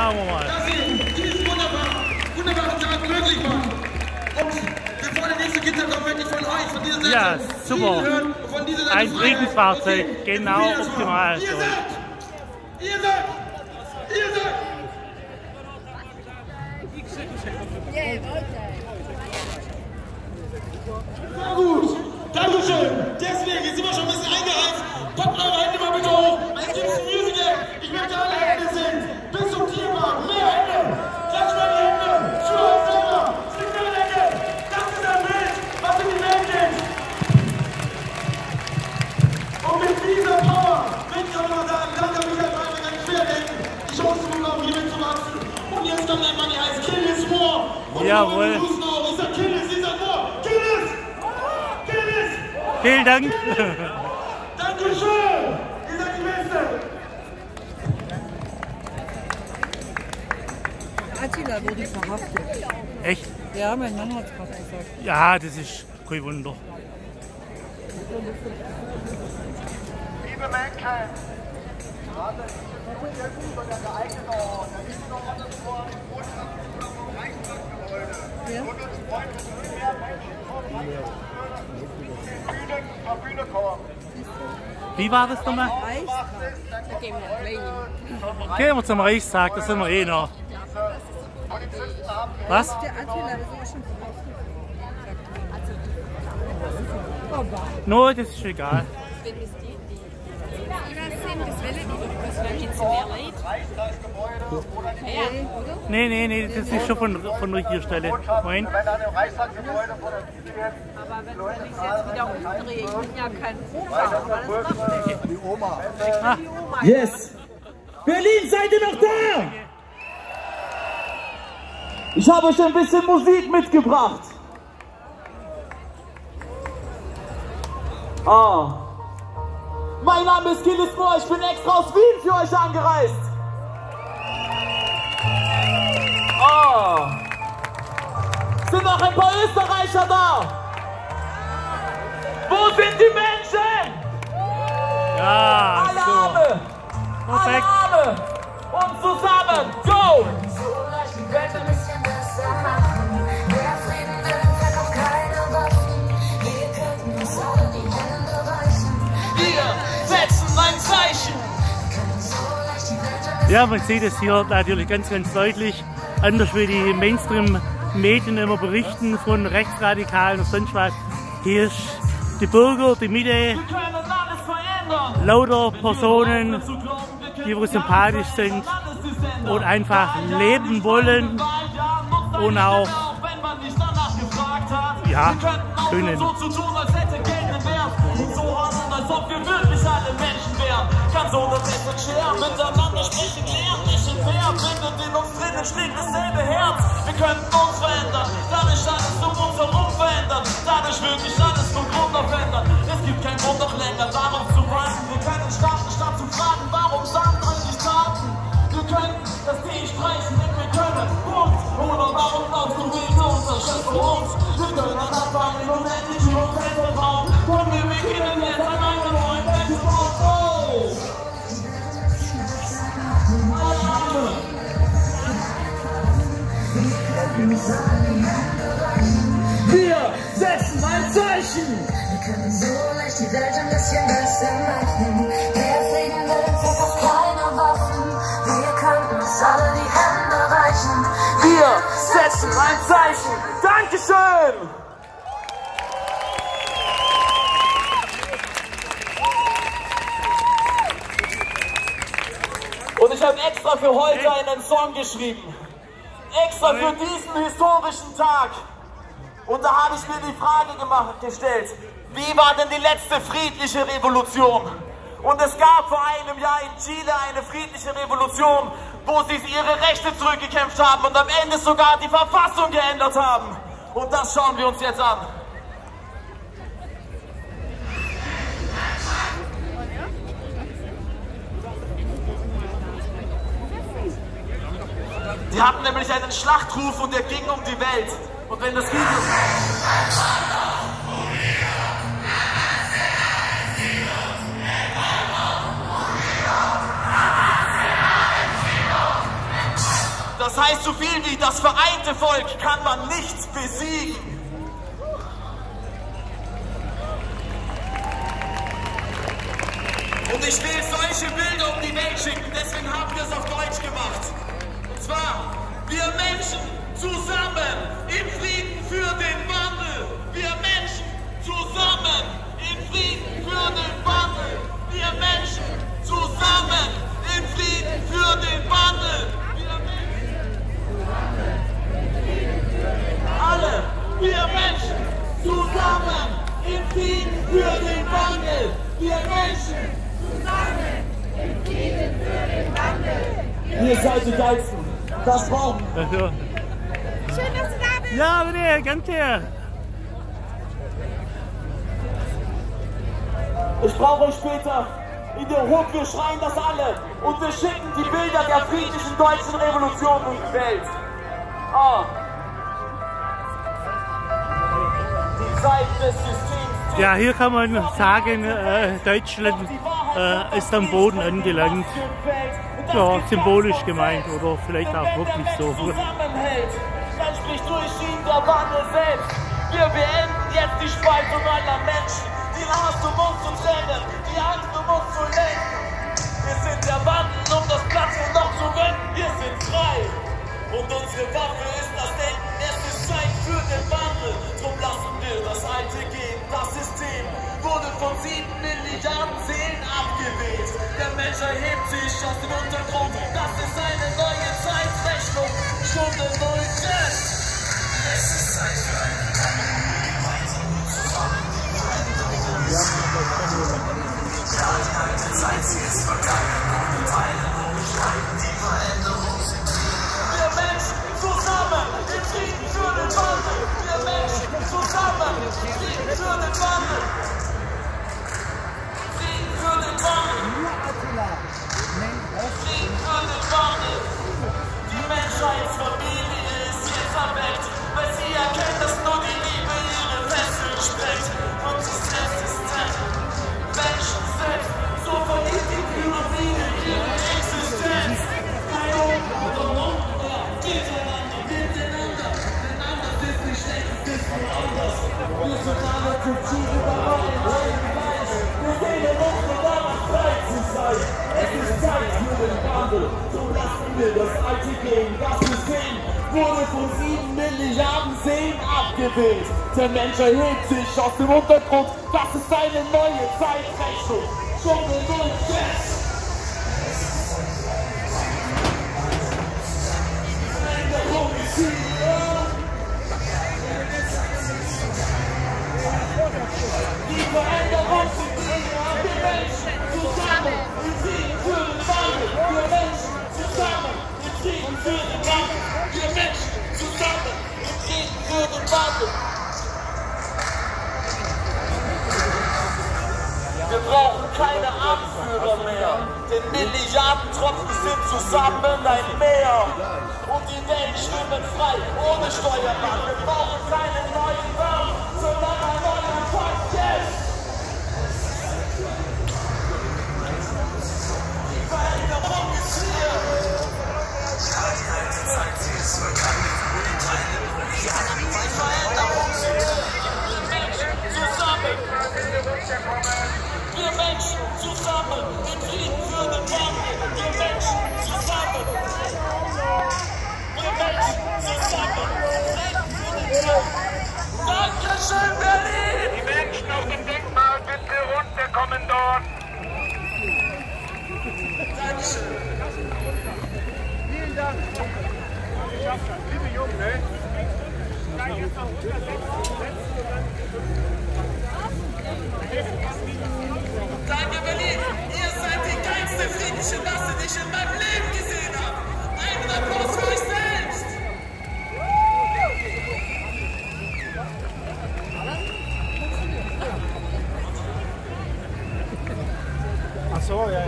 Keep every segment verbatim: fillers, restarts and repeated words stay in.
Schauen wir mal. Dass Sie diesen wunderbaren, wunderbaren Tag möglich machen. Und bevor der nächste Gitter kommt, möchte ich von euch, von dieser Seite, ja, super. hören, von dieser Seite ein Friedensfahrzeug, okay. genau optimal. Ihr seid, ihr seid, ihr seid. Sehr gut, Dankeschön. Deswegen, jetzt sind wir schon ein bisschen eingeheizt. Packt eure Hände mal bitte hoch. Es gibt ein Musical. Ich möchte alle Hände sehen. Bis zum Tierpark. Mehr Hände. Klatsch mal die Hände. Für euch selber. Signalhände. Das ist ein Bild, was in die Welt geht. Und mit dieser Power will ich auch mal sagen, danke Michael Reifing an Querdenken, die Chance zu bekommen, hier mitzuwachsen. Und jetzt kommt ein Mann, der heißt Kill This War. Und jawohl. Ich sag Kill This, ich sag War. Kill This. Kill This. Vielen Dank. Dankeschön. Ihr seid die Beste. Attila wurde verhaftet. Echt? Ja, mein Mann hat es gerade gesagt. Ja, das ist kein Wunder. Liebe Menschen, gerade diese über der geeignete Ort, da ist noch alles vor dem Reichstagsgebäude. Ja. Und uns freuen uns mehr Menschen vom Reichstagsgebäude zur Bühne kommen. Wie war das nochmal? Gehen wir zum Reichstag, da sind wir eh noch. Was? Der Attila ist auch schon verhaftet. No, das ist egal. Nee, nee, nee, das ist schon von, von der Regierstelle. Moin. Wenn an dem Reichstagsgebäude vor der Tür jetzt aber wenn ich jetzt wieder umdrehe, ich bin ja kein Opa. die Oma. Ah. Yes! Berlin, seid ihr noch da? Ich habe euch ein bisschen Musik mitgebracht. Ah. Mein Name ist Kill This War, ich bin extra aus Wien für euch angereist. Ah. Sind noch ein paar Österreicher da? Wo sind die Menschen? Ja, Alle so. Arme! Alle Perfekt. Arme! Und zusammen! Go! Wir setzen ein Zeichen! Ja, man sieht es hier natürlich ganz, ganz deutlich. Anders wie die Mainstream-Medien immer berichten von Rechtsradikalen und sonst was. Hier ist die Bürger, die Mitte, Wir können alles verändern! lauter Personen, die wo sympathisch sind und einfach leben wollen und auch ja, können. So zu tun, als hätte Geld einen Wert und so handeln, als ob wir wirklich alle Menschen wären. Ganz ohne Welt und Scher, miteinander sprechen, lernen, nicht und wer findet in uns drinnen schlägt dasselbe Herz. Wir könnten uns verändern, dadurch alles um uns herum verändern, dadurch wirklich alles von Grund auf ändern. Es gibt kein Grund noch länger darauf zu warten. Wir können starten, statt zu fragen, warum sagen eigentlich Taten? Wir können das Ding streichen, denn wir können uns oder warum glaubst du, willst du uns für uns? Wir können anfangen, im unendlichen Hotelraum. Komm, wir beginnen jetzt an einem neuen Wettbewerb. Oh! Wir setzen ein Zeichen! Wir können so leicht die Welt ein bisschen besser machen. Wer fliegen will, verkauft keine Waffen. Wir könnten uns alle die Hände reichen. Wir setzen ein Zeichen! Dankeschön! Und ich habe extra für heute einen Song geschrieben. Extra für diesen historischen Tag. Und da habe ich mir die Frage gemacht, gestellt, wie war denn die letzte friedliche Revolution? Und es gab vor einem Jahr in Chile eine friedliche Revolution, wo sie ihre Rechte zurückgekämpft haben und am Ende sogar die Verfassung geändert haben. Und das schauen wir uns jetzt an. Sie hatten nämlich einen Schlachtruf und der ging um die Welt. Und wenn das Video... Das heißt so viel wie, das vereinte Volk kann man nichts besiegen. Und ich will solche Bilder um die Welt schicken, deswegen haben wir es auf Deutsch gemacht. Und zwar, wir Menschen zusammen im Frieden für den Wandel. Wir Menschen zusammen im Frieden für den Wandel. Wir Menschen zusammen im Frieden für den Wandel. Wir Menschen, alle, wir Menschen zusammen im Frieden für den Wandel. Wir Menschen zusammen im Frieden für den Wandel. Ihr seid die Geilsten. Das brauchen wir. Also. Schön, dass du da bist. Ja, bitte, ganz her. Ich brauche euch später in der Hut. Wir schreien das alle und wir schicken die Bilder der friedlichen deutschen Revolution in die Welt. Oh. Die Zeit des Systems. Ja, hier kann man sagen, äh, Deutschland äh, ist am Boden angelangt. Ja, symbolisch gemeint oder vielleicht auch wirklich so. Zusammenhält, dann spricht durch ihn der Wandel selbst. Wir beenden jetzt die Spaltung aller Menschen, die Angst um uns zu trennen, die Angst um uns zu lenken. Wir sind der Wandel, um das Platz noch zu wenden. Wir sind frei und unsere Waffe ist das Denken. Es ist Zeit für den Wandel, drum lassen wir das Alte gehen. Das System wurde von sieben Milliarden Seelen abgewählt. Der Mensch erhebt sich aus dem Untergrund. Das ist eine neue Zeitrechnung. Stunde null sechs. Es ist Zeit für einen Wandel. Gemeinsam und zusammen die Veränderung. Ja, die alte Zeit, sie ist vergangen. Wir teilen und beschreiben die Veränderung. Wir Menschen zusammen im Frieden für den Wandel. Wir Menschen zusammen im Frieden für den Wandel. Frieden für den Wandel. Frieden für den Wandel. Die Menschheitsfamilie ist jetzt erweckt, weil sie erkennt, dass nur die Liebe ihre Fesseln sprengt. Und sie selbst ist Zeit. Menschen selbst, so verliert die Pyramide ihre Existenz. Kein Oben oder Unten mehr. Miteinander, miteinander. Denn anders ist nicht schlecht, es ist nur anders. Wir sind alle Kulturen dabei in einem Fleisch. Wir sehen uns nur daran frei zu sein. Es ist Zeit für den Wandel. So lassen wir das Alte gehen. Das System wurde von sieben Milliarden Seelen abgewählt. Der Mensch erhebt sich aus dem Untergrund. Das ist eine neue Zeitrechnung. Stunde null sechs. Veränderung ist hier. Die Veränderung sind hier. Wir Menschen zusammen im Frieden für den Wandel. Wir Menschen zusammen im Frieden für den Wandel. Wir Menschen zusammen im Frieden für den Wandel. Wir brauchen keine Anführer mehr, denn Milliardentropfen sind zusammen ein Meer. Und die Welt schwimmt frei, ohne Steuermann. Wir brauchen keine neuen Wörter, sondern ein neuer Pakt jetzt. Die Veränderung ist hier. Ja, die alte Zeit, sie ist vergangen. Die Veränderung ist hier. Wir Menschen zusammen. Wir Menschen zusammen im Frieden für den Wandel. Wir Menschen zusammen. Wir Menschen zusammen im Frieden für den Wandel. Dankeschön, Berlin! Die Menschen auf dem Denkmal bitte runterkommen dort. Dankeschön. Vielen Dank. Liebe Jungen, ne? Danke, Berlin! Ihr seid die geilste friedliche Masse, die ich in meinem Leben gesehen habe! Einen Applaus für euch selbst! Ach so, ja, ja.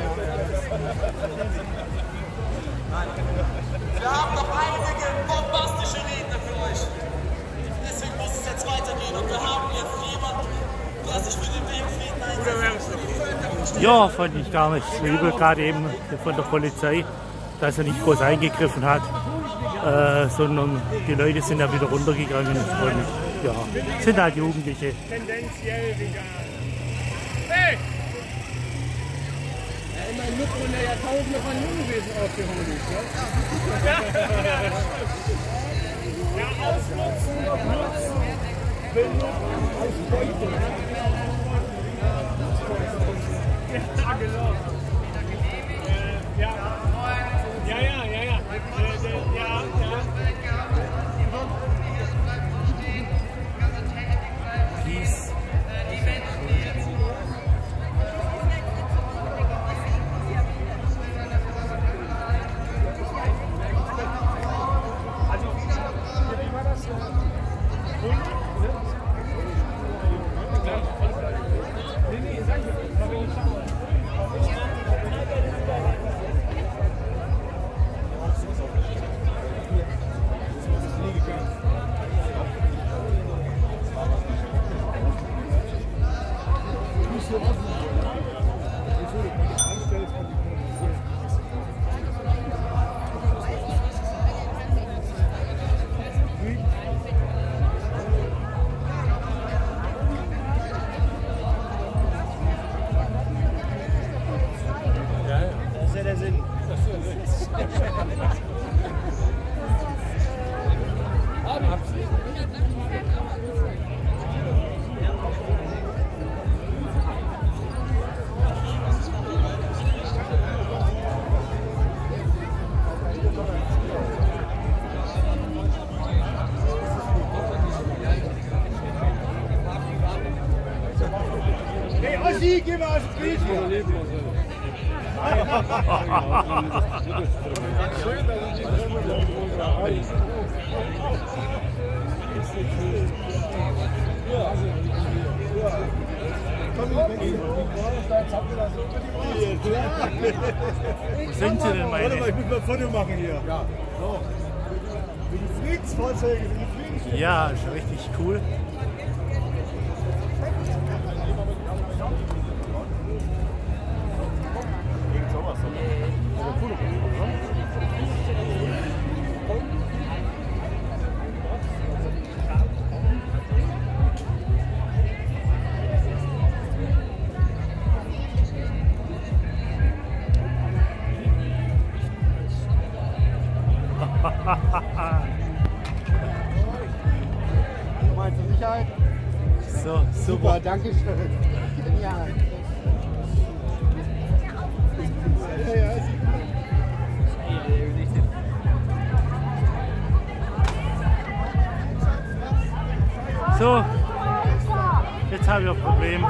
Wir haben noch einige bombastische Redner für euch. Deswegen muss es jetzt weitergehen und wir haben jetzt jemanden, der sich für den Weltfrieden einsetzt. Ja, fand ich gar nicht so übel, gerade eben von der Polizei. dass er nicht groß eingegriffen hat, äh, sondern die Leute sind ja wieder runtergegangen und ja, sind halt Jugendliche. Tendenziell vegan. Hey! Ja, immerhin wird von der Jahrtausende von Jungwesen aufgeholt. Ja, ja, ausnutzen, nutzen, benutzen, ausbeuten. Ja, genau. Ja, ja, ja, ja, ja, ja, ja. Peace. Ossi, geh mal aus dem Bild hier. Schön, dass ich Wo sind Sie denn, meine? Warte mal, ich muss mal ein Foto machen hier. Ja. So. Für die Friedensfahrzeuge, für die Friedens. Ja, ist richtig cool. Mal zur Sicherheit. So, super. Danke schön. Genial. Ja, ja, sieht gut. So, jetzt habe ich ein Problem.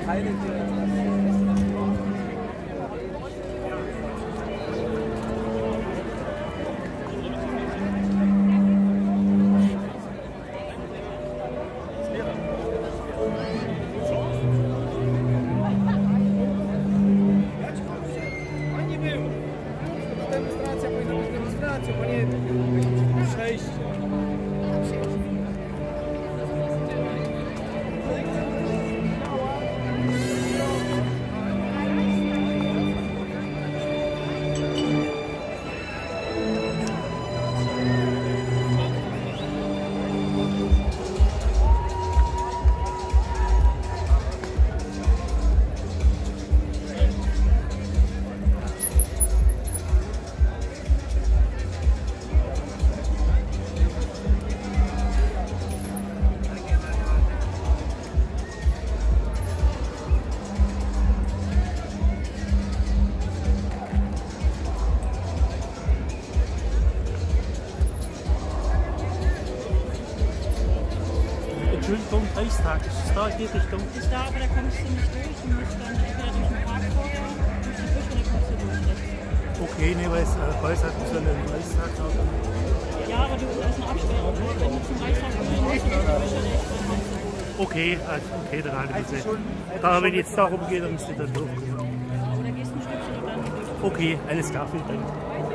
Demonstracja powinna być demonstracją, a nie przejście. Entschuldigung, Reichstag, ist es da in die Richtung? Ist da, aber da kommst du nicht durch. Du musst dann entweder durch den Park vorher, durch die Büsche, dann kommst du durch rechts. Okay, nee, weil es äh, Kreuz hat, muss ja einen Reichstag haben. Ja, aber du, da ist eine Absperrung. Ne? Wenn du zum Reichstag kommst, dann musst du durch die Büsche rechts. Dann kommst du. Okay, also, okay, dann halt bitte. Da, wenn ich jetzt darum gehe, dann müsst ihr dann durchkommen. Oder gehst ein Stückchen und dann durch. Okay, alles klar, vielen Dank.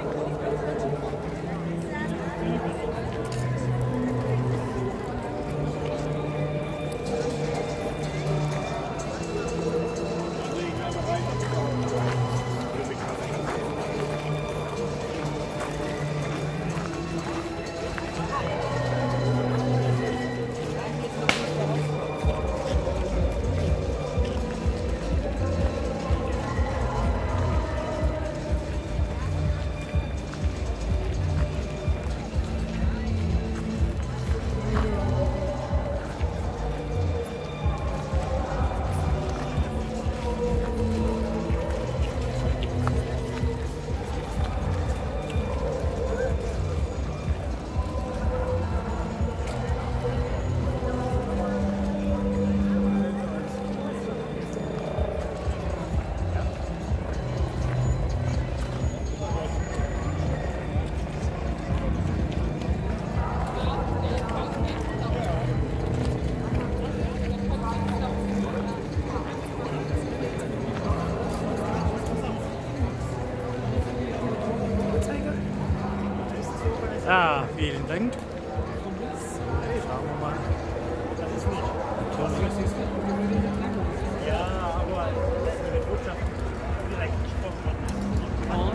Ja, vielen Dank. Schauen wir mal. Das ist nicht. Ja, aber die Botschaft direkt gesprochen hat.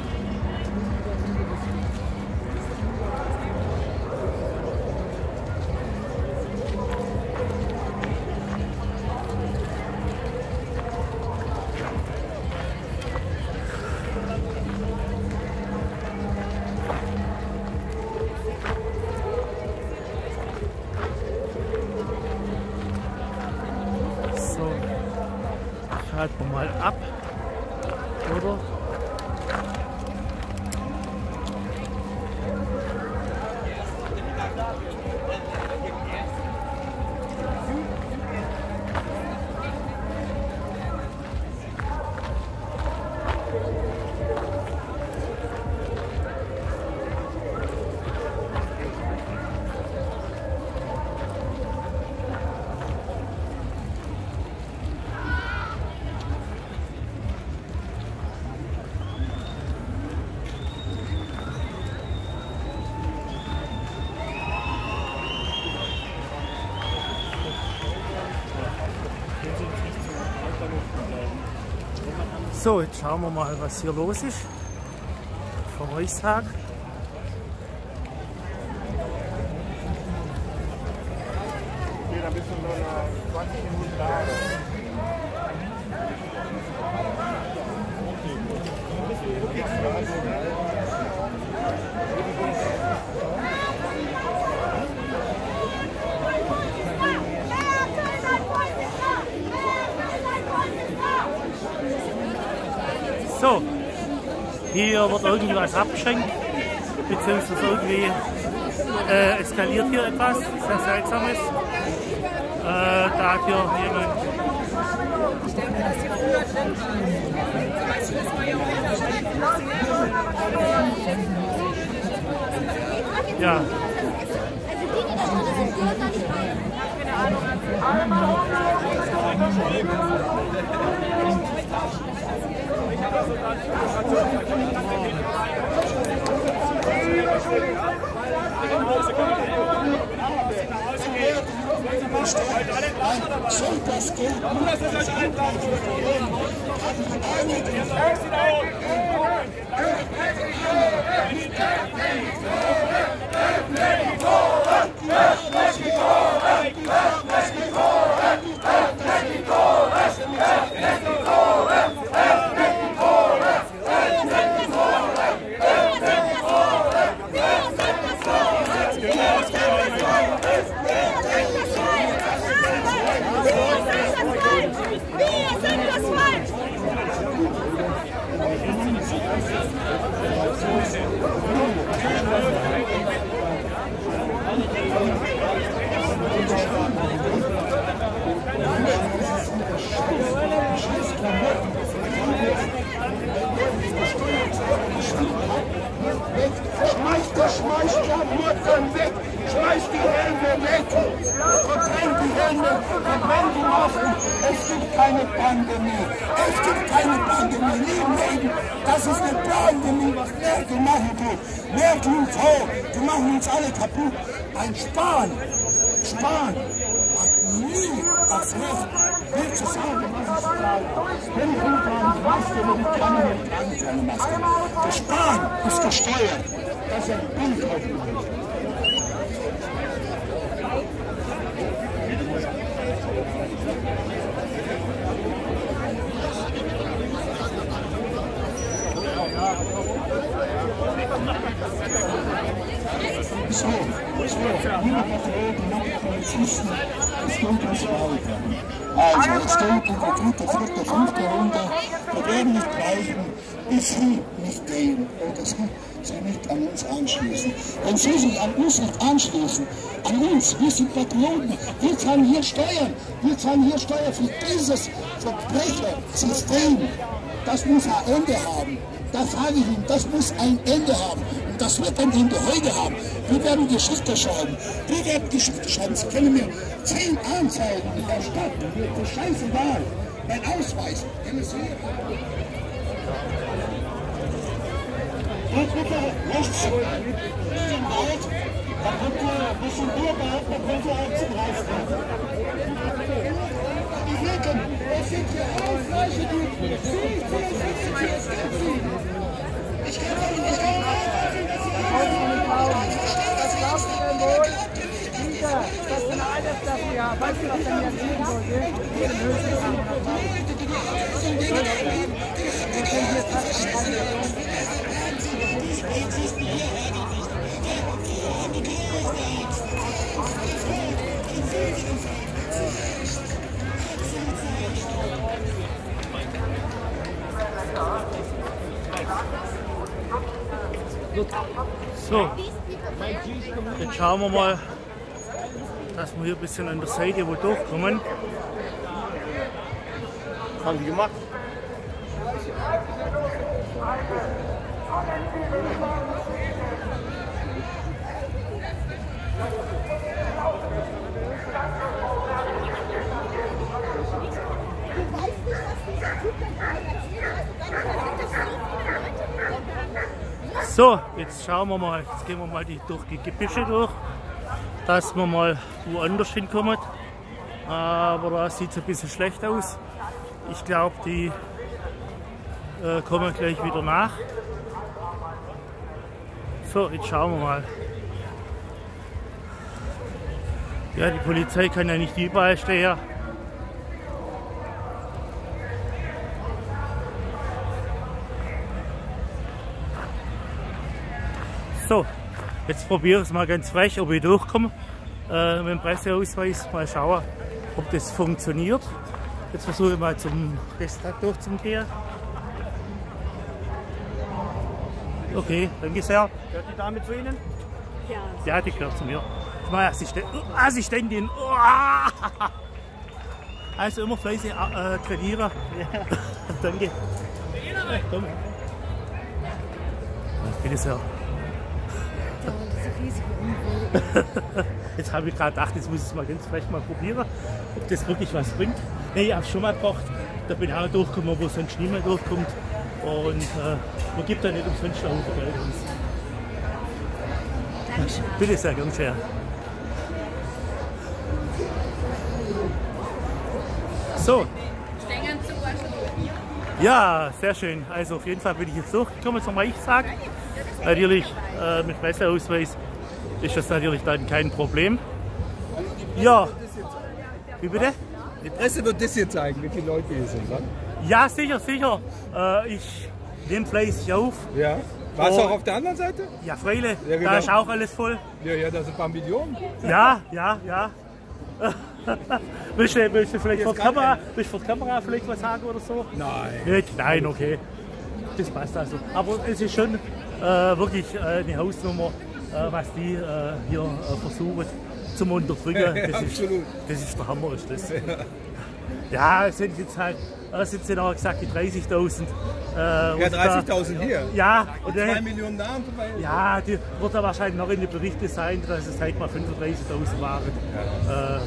Halten wir mal ab, oder? So, jetzt schauen wir mal, was hier los ist. Vom Reichstag. Okay, dann bist du nur noch zwanzig Minuten da. So, hier wird irgendwie was abgeschenkt, beziehungsweise irgendwie äh, eskaliert hier etwas, sehr seltsames. Äh, da hat hier jemand Ich denke, dass sie früher drin waren. Zum Beispiel ist man ja auch Ja. Also die, die da drin sind, gehört da nicht rein. keine Ahnung. Soll das Geld Schmeißt die Schmeißklamotten weg, schmeißt die Helme weg, verbrennt die Helme, verbrennt die Masken. Es gibt keine Pandemie, es gibt keine Pandemie, nie Leben. Das ist eine Pandemie, was Merkel machen tut. Merkel und Co., die machen uns alle kaputt. Ein Spahn, Spahn hat nie das Recht, mir zu sagen, was ich sage. Wenn ich nicht eine Maske, wenn ich kann, dann ich keine Maske. Der Spahn ist gesteuert. Das ist ein Bildkaufmann. So, so, niemand hat Reden, noch Polizisten, es geht uns weiter. Also, jetzt geht in der dritte, vierte, fünfte Runde, wir werden nicht bleiben, bis Sie nicht gehen oder Sie sich nicht an uns anschließen. Wenn Sie sich an uns nicht anschließen, an uns, wir sind Patrioten, wir zahlen hier Steuern, wir zahlen hier Steuern für dieses Verbrechersystem. Das muss ein Ende haben. Da frage ich ihn, das muss ein Ende haben. Und das wird ein Ende heute haben. Wir werden Geschichte schreiben. Wir werden Geschichte schreiben. Sie können mir zehn Anzeigen in der Stadt. Das ist scheißegal. Mein Ausweis. Können Sie hier haben. Geht bitte rechts zum Wald. Da kommt ihr ein bisschen Biergarten, da kommt ihr auch zum Reichstag. Die Wirken, das sind hier alle Fleische, die Sie, Sie, Sie, es gibt Sie. Ich kann doch nicht nachvollziehen, dass Sie arbeiten. Ich verstehe, dass Sie das nicht wollen. Das ist eine Altersklasse, ja. Weißt du, was denn jetzt hier so geht? Wir sind höchstens So, jetzt schauen wir mal, dass wir hier ein bisschen an der Seite wo durchkommen. Was haben die gemacht? So, jetzt schauen wir mal, jetzt gehen wir mal die, durch die Gebüsche durch, dass wir mal woanders hinkommen. Aber da sieht es ein bisschen schlecht aus. Ich glaube, die äh, kommen gleich wieder nach. So, jetzt schauen wir mal. Ja, die Polizei kann ja nicht überall stehen. So, jetzt probiere ich es mal ganz frech, ob ich durchkomme äh, mit dem Presseausweis. Mal schauen, ob das funktioniert. Jetzt versuche ich mal zum Resttag durchzugehen. Okay, danke sehr. Gehört die Dame zu Ihnen? Ja. Ja, die gehört zu mir. Ich meine Assistent, Assistentin. Oh. Also immer fleißig äh, trainieren. Ja. Danke. Ja, komm. Bitte sehr. Jetzt habe ich gerade gedacht, jetzt muss ich es mal ganz vielleicht mal probieren, ob das wirklich was bringt. Nee, ich habe es schon mal gebracht. Da bin ich auch durchgekommen, wo sonst niemand durchkommt. Und äh, man gibt da nicht umsonst einen Haufen Geld aus. Dankeschön. Bitte sehr, ganz schön. So. Ja, sehr schön. Also auf jeden Fall bin ich jetzt durchgekommen zum Reichstag. Natürlich äh, mit Presseausweis ist das natürlich dann kein Problem. Ja. Wie bitte? Die Presse wird das hier zeigen, wie viele Leute hier sind, oder? Ja, sicher, sicher. Äh, ich nehme fleißig auf. Ja. Warst du auch auf der anderen Seite? Ja, Freile. Ja, genau. Da ist auch alles voll. Ja, ja, da sind ein paar Millionen. Ja, ja, ja. willst, du, willst du vielleicht vor der Kamera, willst du vor der Kamera vielleicht was sagen oder so? Nein. Nicht? Nein, okay. Das passt also. Aber es ist schon äh, wirklich äh, eine Hausnummer, äh, was die äh, hier äh, versuchen zum Unterdrücken. Das, ja, ist, das ist der Hammer, ist das. Ja, es sind jetzt halt, es sind ja gesagt die dreißigtausend. Äh, ja, dreißigtausend hier. Ja, und zwei Millionen Namen vorbei. Ja, die wird da wahrscheinlich noch in den Berichten sein, dass es halt mal fünfunddreißigtausend waren. Ja. Äh,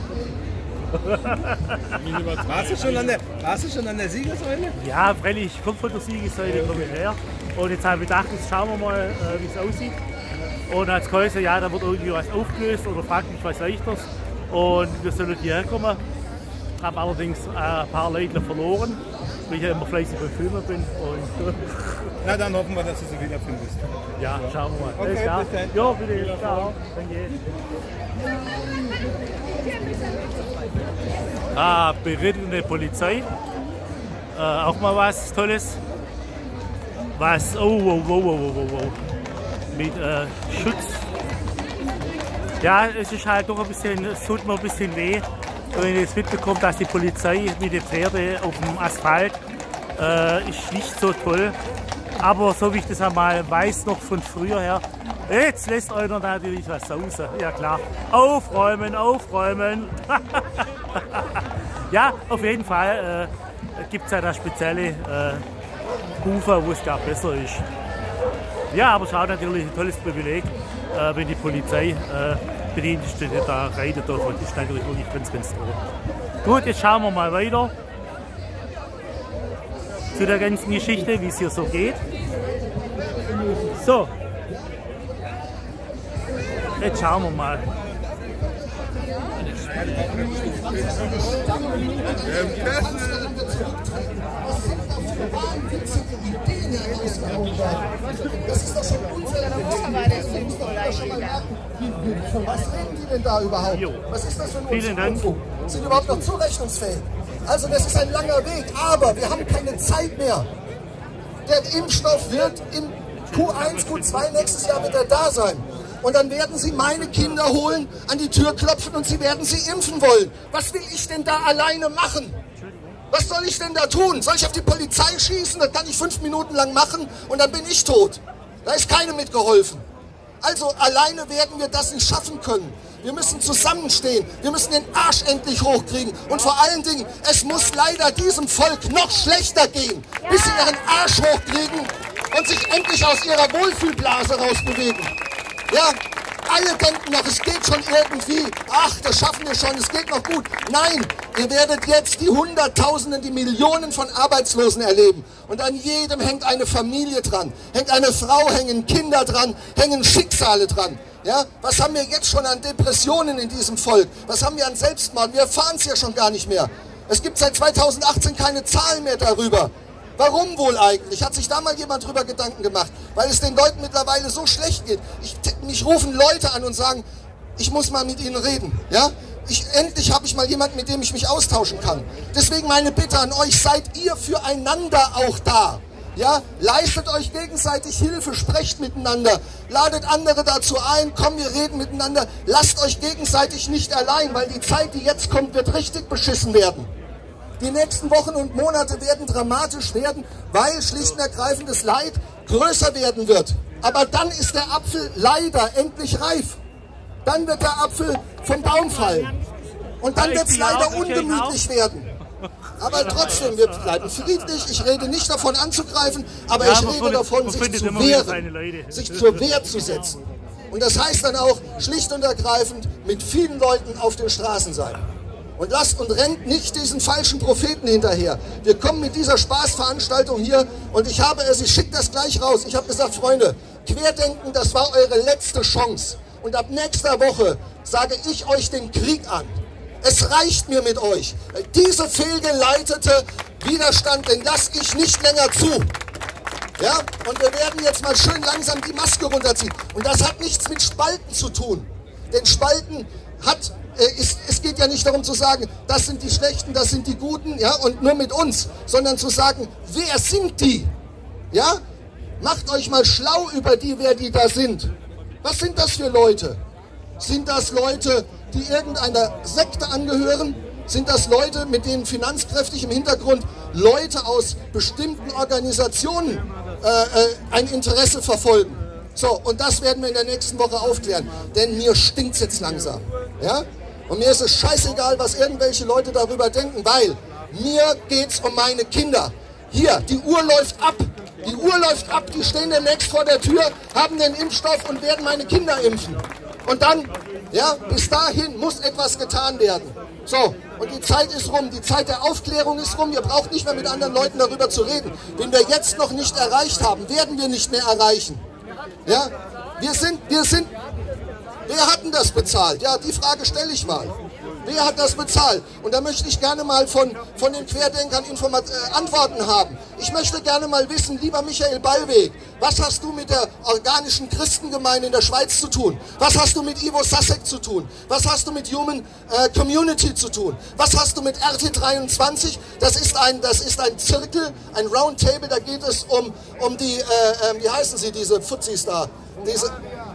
warst, du schon an der, warst du schon an der Siegessäule? Ja, freilich, ich komme von der Siegessäule, komme ich her. Und jetzt habe ich gedacht, jetzt schauen wir mal, äh, wie es aussieht. Und als Käuser, ja, da wird irgendwie was aufgelöst oder fragt mich was leichters. Und wir sollen hierher kommen. Ich habe allerdings äh, ein paar Leute verloren, weil ich ja immer fleißig beim Filmen bin. Und, na, dann hoffen wir, dass du sie wiederfindest. Ja, ja, schauen wir mal. Okay, ja, bis dann. Ja, bitte. Ciao. Danke. Ah, berittene Polizei. Äh, auch mal was Tolles. Was, oh, oh, oh, oh, oh, oh, oh. Mit äh, Schutz. Ja, es ist halt doch ein bisschen, es tut mir ein bisschen weh, wenn ich jetzt mitbekomme, dass die Polizei mit den Pferden auf dem Asphalt äh, ist nicht so toll. Aber so wie ich das einmal weiß, noch von früher her, jetzt lässt einer natürlich was raus. Ja klar, aufräumen, aufräumen. Ja, auf jeden Fall äh, gibt es ja da spezielle äh, Hufe, wo es gar besser ist. Ja, aber es ist auch natürlich ein tolles Privileg, äh, wenn die Polizei äh, Bedienstete da reiten dürfen. Das ist natürlich wirklich ganz, ganz toll. Gut, jetzt schauen wir mal weiter zu der ganzen Geschichte, wie es hier so geht. So, jetzt schauen wir mal. Das ist doch schon unser Was reden die denn da überhaupt? Was ist das für ein Unfug? Sind überhaupt noch zurechnungsfähig? Also das ist ein langer Weg, aber wir haben keine Zeit mehr. Der Impfstoff wird im Q eins, Q zwei nächstes Jahr wird er da sein. Und dann werden sie meine Kinder holen, an die Tür klopfen und sie werden sie impfen wollen. Was will ich denn da alleine machen? Was soll ich denn da tun? Soll ich auf die Polizei schießen? Das kann ich fünf Minuten lang machen und dann bin ich tot. Da ist keinem mitgeholfen. Also alleine werden wir das nicht schaffen können. Wir müssen zusammenstehen. Wir müssen den Arsch endlich hochkriegen. Und vor allen Dingen, es muss leider diesem Volk noch schlechter gehen, bis sie ihren Arsch hochkriegen und sich endlich aus ihrer Wohlfühlblase rausbewegen. Ja, alle denken noch, es geht schon irgendwie. Ach, das schaffen wir schon, es geht noch gut. Nein, ihr werdet jetzt die Hunderttausenden, die Millionen von Arbeitslosen erleben. Und an jedem hängt eine Familie dran, hängt eine Frau, hängen Kinder dran, hängen Schicksale dran. Ja, was haben wir jetzt schon an Depressionen in diesem Volk? Was haben wir an Selbstmord? Wir erfahren es ja schon gar nicht mehr. Es gibt seit zweitausendachtzehn keine Zahlen mehr darüber. Warum wohl eigentlich? Hat sich da mal jemand drüber Gedanken gemacht? Weil es den Leuten mittlerweile so schlecht geht. Ich, mich rufen Leute an und sagen, ich muss mal mit ihnen reden. Ja? Ich, endlich habe ich mal jemanden, mit dem ich mich austauschen kann. Deswegen meine Bitte an euch, seid ihr füreinander auch da. Ja? Leistet euch gegenseitig Hilfe, sprecht miteinander, ladet andere dazu ein, komm, wir reden miteinander. Lasst euch gegenseitig nicht allein, weil die Zeit, die jetzt kommt, wird richtig beschissen werden. Die nächsten Wochen und Monate werden dramatisch werden, weil schlicht und ergreifend das Leid größer werden wird. Aber dann ist der Apfel leider endlich reif. Dann wird der Apfel vom Baum fallen. Und dann wird es leider ungemütlich werden. Aber trotzdem, wir bleiben friedlich. Ich rede nicht davon anzugreifen, aber Ja, ich man rede findet- davon, man sich findet zu immer wieder wehren, seine Leute. sich zur Wehr zu setzen. Und das heißt dann auch schlicht und ergreifend mit vielen Leuten auf den Straßen sein. Und lasst und rennt nicht diesen falschen Propheten hinterher. Wir kommen mit dieser Spaßveranstaltung hier und ich habe es, ich schicke das gleich raus. Ich habe gesagt, Freunde, Querdenken, das war eure letzte Chance. Und ab nächster Woche sage ich euch den Krieg an. Es reicht mir mit euch. Diese fehlgeleitete Widerstand, den lasse ich nicht länger zu. Ja, und wir werden jetzt mal schön langsam die Maske runterziehen. Und das hat nichts mit Spalten zu tun. Denn Spalten hat, äh, ist, es geht ja nicht darum zu sagen, das sind die Schlechten, das sind die Guten, ja, und nur mit uns, sondern zu sagen, wer sind die? Ja, macht euch mal schlau über die, wer die da sind. Was sind das für Leute? Sind das Leute, die irgendeiner Sekte angehören? Sind das Leute, mit denen finanzkräftig im Hintergrund Leute aus bestimmten Organisationen äh, äh, ein Interesse verfolgen? So, und das werden wir in der nächsten Woche aufklären. Denn mir stinkt's jetzt langsam. Ja? Und mir ist es scheißegal, was irgendwelche Leute darüber denken, weil mir geht's um meine Kinder. Hier, die Uhr läuft ab. Die Uhr läuft ab, die stehen demnächst vor der Tür, haben den Impfstoff und werden meine Kinder impfen. Und dann, ja, bis dahin muss etwas getan werden. So, und die Zeit ist rum, die Zeit der Aufklärung ist rum. Ihr braucht nicht mehr mit anderen Leuten darüber zu reden. Wen wir jetzt noch nicht erreicht haben, werden wir nicht mehr erreichen. Ja, wir sind, wir sind, wer hat denn das bezahlt? Ja, die Frage stelle ich mal. Wer hat das bezahlt? Und da möchte ich gerne mal von, von den Querdenkern Informat äh, Antworten haben. Ich möchte gerne mal wissen, lieber Michael Ballweg, was hast du mit der organischen Christengemeinde in der Schweiz zu tun? Was hast du mit Ivo Sasek zu tun? Was hast du mit Human äh, Community zu tun? Was hast du mit R T dreiundzwanzig? Das ist ein, das ist ein Zirkel, ein Roundtable, da geht es um, um die, äh, äh, wie heißen sie, diese Fuzis da? Diese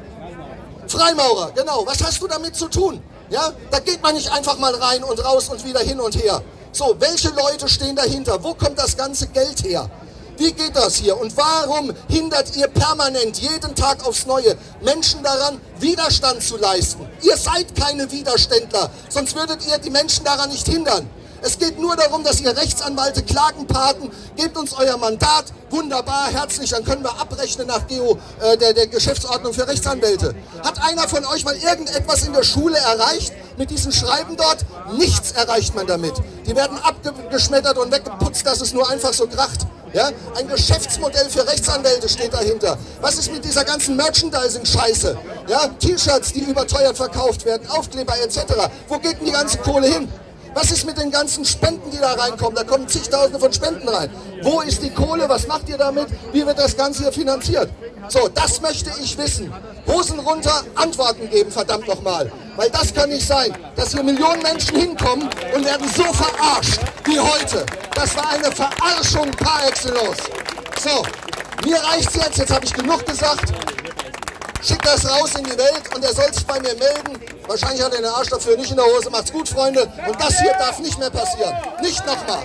Freimaurer, genau. Was hast du damit zu tun? Ja, da geht man nicht einfach mal rein und raus und wieder hin und her. So, welche Leute stehen dahinter? Wo kommt das ganze Geld her? Wie geht das hier? Und warum hindert ihr permanent, jeden Tag aufs Neue, Menschen daran, Widerstand zu leisten? Ihr seid keine Widerständler, sonst würdet ihr die Menschen daran nicht hindern. Es geht nur darum, dass ihr Rechtsanwälte, Klagenpaten, gebt uns euer Mandat, wunderbar, herzlich, dann können wir abrechnen nach Geo, äh, der, der Geschäftsordnung für Rechtsanwälte. Hat einer von euch mal irgendetwas in der Schule erreicht mit diesen Schreiben dort? Nichts erreicht man damit. Die werden abgeschmettert und weggeputzt, dass es nur einfach so kracht. Ja? Ein Geschäftsmodell für Rechtsanwälte steht dahinter. Was ist mit dieser ganzen Merchandising-Scheiße? Ja? T-Shirts, die überteuert verkauft werden, Aufkleber et cetera. Wo geht denn die ganze Kohle hin? Was ist mit den ganzen Spenden, die da reinkommen? Da kommen zigtausende von Spenden rein. Wo ist die Kohle? Was macht ihr damit? Wie wird das Ganze hier finanziert? So, das möchte ich wissen. Hosen runter, Antworten geben, verdammt nochmal. Weil das kann nicht sein, dass hier Millionen Menschen hinkommen und werden so verarscht wie heute. Das war eine Verarschung par excellence. So, mir reicht's jetzt. Jetzt habe ich genug gesagt. Schickt das raus in die Welt und er soll sich bei mir melden. Wahrscheinlich hat er den Arsch dafür nicht in der Hose. Macht's gut, Freunde. Und das hier darf nicht mehr passieren. Nicht nochmal.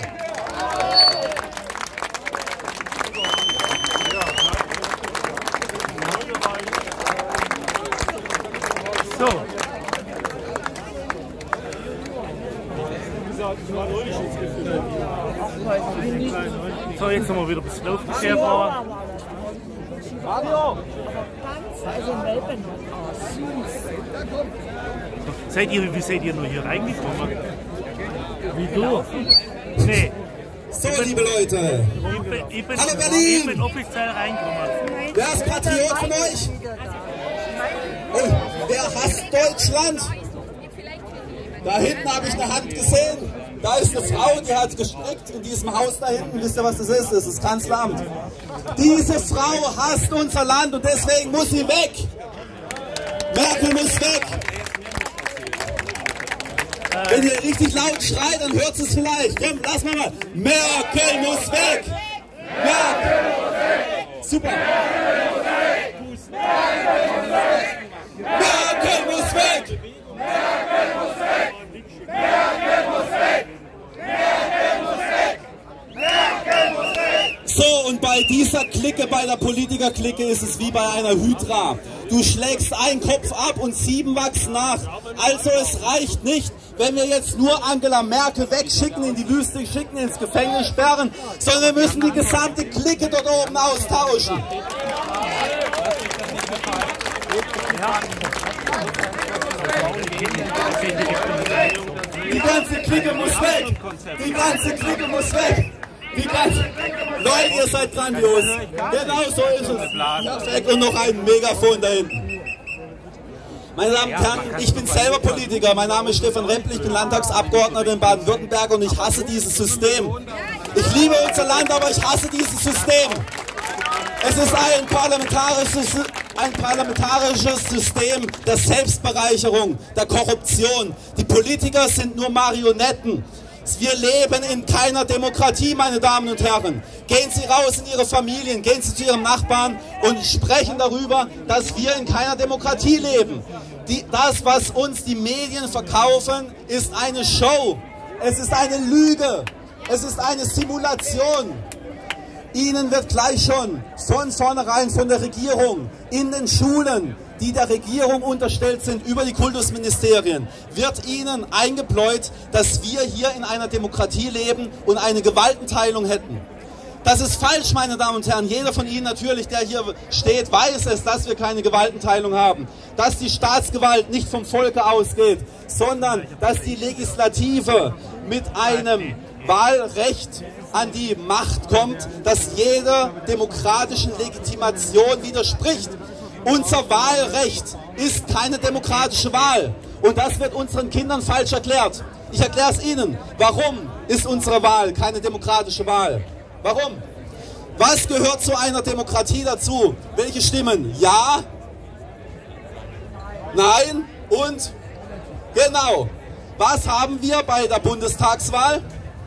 So. So, jetzt haben wir wieder ein bisschen aufgeklärt worden. Radio! Also Melbourne. Oh, süß. Seid ihr, wie seid ihr nur hier reingekommen? Wie du? Nee. So, liebe Leute. Ich bin, ich bin, Hallo Berlin! Ich bin offiziell reingekommen. Wer ist Patriot von euch? Und wer hasst Deutschland? Da hinten habe ich eine Hand gesehen. Da ist eine Frau, die hat gestrickt in diesem Haus da hinten. Wisst ihr, was das ist? Das ist das Kanzleramt. Diese Frau hasst unser Land und deswegen muss sie weg. Merkel muss weg. Wenn ihr richtig laut schreit, dann hört es vielleicht. Komm, lass mal mal. Merkel muss weg. Merkel muss weg. Super. Merkel muss weg. Merkel muss weg. Merkel muss weg. Merkel muss weg. Merkel muss weg. Merkel muss weg. So, und bei dieser Clique, bei bei der Politikerklicke ist es wie bei einer Hydra. Du schlägst einen Kopf ab und sieben wachsen nach. Also es reicht nicht, wenn wir jetzt nur Angela Merkel wegschicken, in die Wüste schicken, ins Gefängnis sperren, sondern wir müssen die gesamte Clique dort oben austauschen. Die ganze Clique muss weg! Die ganze Clique muss weg! Die ganze... Leute, ihr seid grandios! Genau so ist es! Perfekt. Und noch ein Megafon da hinten. Meine Damen und Herren, ich bin selber Politiker. Mein Name ist Stefan Rempel, ich bin Landtagsabgeordneter in Baden-Württemberg und ich hasse dieses System. Ich liebe unser Land, aber ich hasse dieses System. Es ist ein parlamentarisches, ein parlamentarisches System der Selbstbereicherung, der Korruption. Die Politiker sind nur Marionetten. Wir leben in keiner Demokratie, meine Damen und Herren. Gehen Sie raus in Ihre Familien, gehen Sie zu Ihrem Nachbarn und sprechen darüber, dass wir in keiner Demokratie leben. Die, das, was uns die Medien verkaufen, ist eine Show. Es ist eine Lüge. Es ist eine Simulation. Ihnen wird gleich schon von vornherein von der Regierung in den Schulen, die der Regierung unterstellt sind, über die Kultusministerien, wird Ihnen eingebläut, dass wir hier in einer Demokratie leben und eine Gewaltenteilung hätten. Das ist falsch, meine Damen und Herren. Jeder von Ihnen natürlich, der hier steht, weiß es, dass wir keine Gewaltenteilung haben. Dass die Staatsgewalt nicht vom Volke ausgeht, sondern dass die Legislative mit einem Wahlrecht an die Macht kommt, das jeder demokratischen Legitimation widerspricht. Unser Wahlrecht ist keine demokratische Wahl. Und das wird unseren Kindern falsch erklärt. Ich erkläre es Ihnen. Warum ist unsere Wahl keine demokratische Wahl? Warum? Was gehört zu einer Demokratie dazu? Welche Stimmen? Ja? Nein? Und? Genau. Was haben wir bei der Bundestagswahl?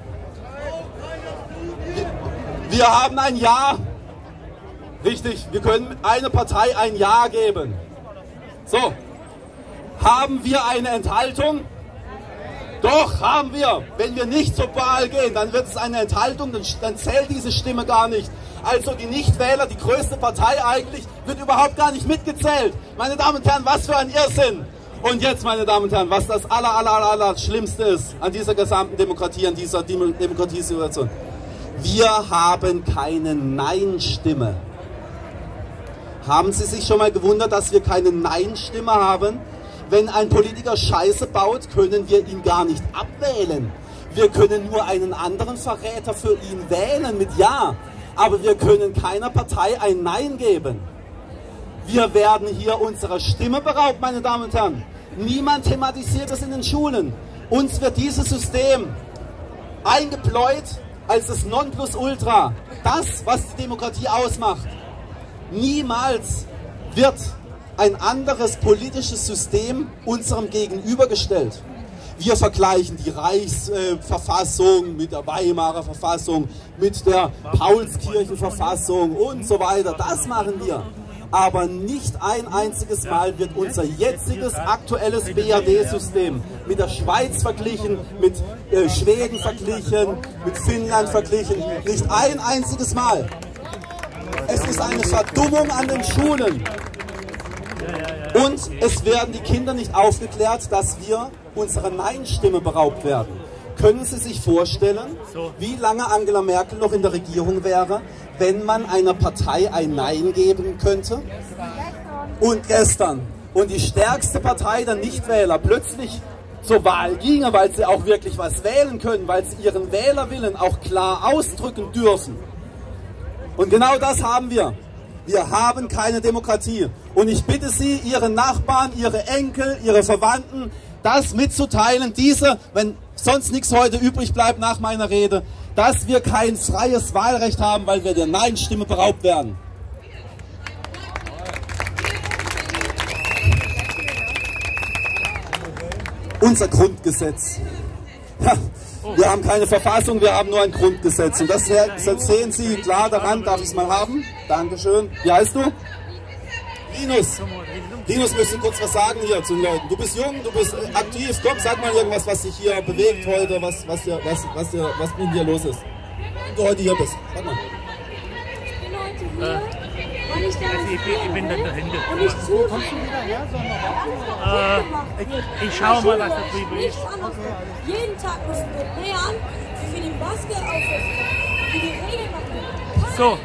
Wir haben ein Ja. Richtig, wir können eine Partei ein Ja geben. So. Haben wir eine Enthaltung? Doch, haben wir. Wenn wir nicht zur Wahl gehen, dann wird es eine Enthaltung, dann, dann zählt diese Stimme gar nicht. Also die Nichtwähler, die größte Partei eigentlich, wird überhaupt gar nicht mitgezählt. Meine Damen und Herren, was für ein Irrsinn. Und jetzt, meine Damen und Herren, was das aller, aller, aller, aller Schlimmste ist an dieser gesamten Demokratie, an dieser Dem- Demokratiesituation. Wir haben keine Nein-Stimme. Haben Sie sich schon mal gewundert, dass wir keine Nein-Stimme haben? Wenn ein Politiker Scheiße baut, können wir ihn gar nicht abwählen. Wir können nur einen anderen Verräter für ihn wählen mit Ja. Aber wir können keiner Partei ein Nein geben. Wir werden hier unserer Stimme beraubt, meine Damen und Herren. Niemand thematisiert das in den Schulen. Uns wird dieses System eingebläut als das Nonplusultra. Das, was die Demokratie ausmacht. Niemals wird ein anderes politisches System unserem gegenübergestellt. Wir vergleichen die Reichsverfassung äh, mit der Weimarer Verfassung, mit der Paulskirchenverfassung und so weiter. Das machen wir. Aber nicht ein einziges Mal wird unser jetziges aktuelles B R D-System mit der Schweiz verglichen, mit äh, Schweden verglichen, mit Finnland verglichen. Nicht ein einziges Mal. Es ist eine Verdummung an den Schulen. Und es werden die Kinder nicht aufgeklärt, dass wir unserer Nein-Stimme beraubt werden. Können Sie sich vorstellen, wie lange Angela Merkel noch in der Regierung wäre, wenn man einer Partei ein Nein geben könnte? Und gestern. Und die stärkste Partei der Nichtwähler plötzlich zur Wahl ginge, weil sie auch wirklich was wählen können, weil sie ihren Wählerwillen auch klar ausdrücken dürfen. Und genau das haben wir. Wir haben keine Demokratie. Und ich bitte Sie, Ihre Nachbarn, Ihre Enkel, Ihre Verwandten, das mitzuteilen, diese, wenn sonst nichts heute übrig bleibt nach meiner Rede, dass wir kein freies Wahlrecht haben, weil wir der Nein-Stimme beraubt werden. Unser Grundgesetz. Ja, wir haben keine Verfassung, wir haben nur ein Grundgesetz. Und das, das sehen Sie klar daran. Darf ich es mal haben? Dankeschön. Wie heißt du? Linus. Linus, möchtest du kurz was sagen hier zu den Leuten? Du bist jung, du bist aktiv. Komm, sag mal irgendwas, was dich hier bewegt heute, was, was, dir, was, was, dir, was mit dir los ist. Wenn du heute hier bist. Sag mal. Ich bin heute hier, wenn ich dann Also ich bin, ich bin dann dahinter. und nicht zuschaue, Kommst du wieder her, so noch? Äh, ich, ich schaue mal, was da drüben ist. nichts anderes. Jeden Tag müssen wir lernen, wie wir die Maske aufsetzen, wie die Regeln machen. So.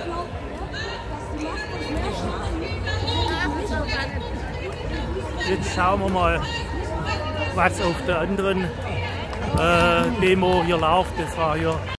Jetzt schauen wir mal, was auf der anderen äh, Demo hier läuft. Das war hier